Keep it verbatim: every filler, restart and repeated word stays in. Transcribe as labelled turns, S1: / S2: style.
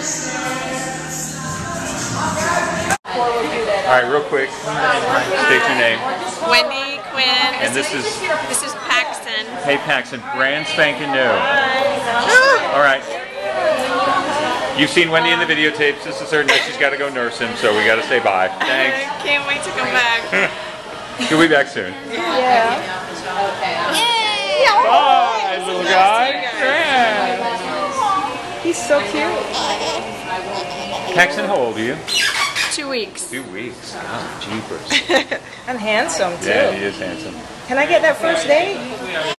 S1: All right, real quick, state your name.
S2: Wendy, Quinn.
S1: And this is?
S2: This is Paxson.
S1: Hey Paxson, brand spanking new. All right. You've seen Wendy in the videotapes. This is her. Now she's got to go nurse him, so we got to say bye. Thanks.
S2: I can't wait to come back.
S1: She'll be back soon.
S2: Yeah.
S3: Yay!
S1: Bye, little guy. Yeah.
S3: He's so cute.
S1: Paxson, how old are you?
S2: Two weeks.
S1: Two weeks. Oh, jeepers.
S3: I'm handsome too.
S1: Yeah, he is handsome.
S3: Can I get that first date?